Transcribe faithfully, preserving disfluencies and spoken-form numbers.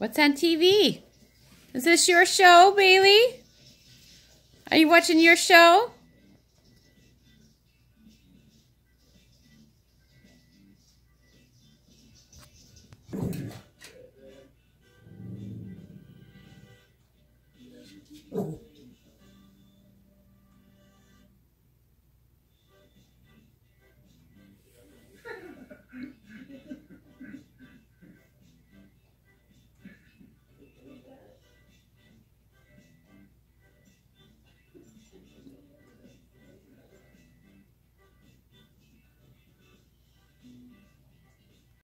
What's on T V? Is this your show, Bailey? Are you watching your show?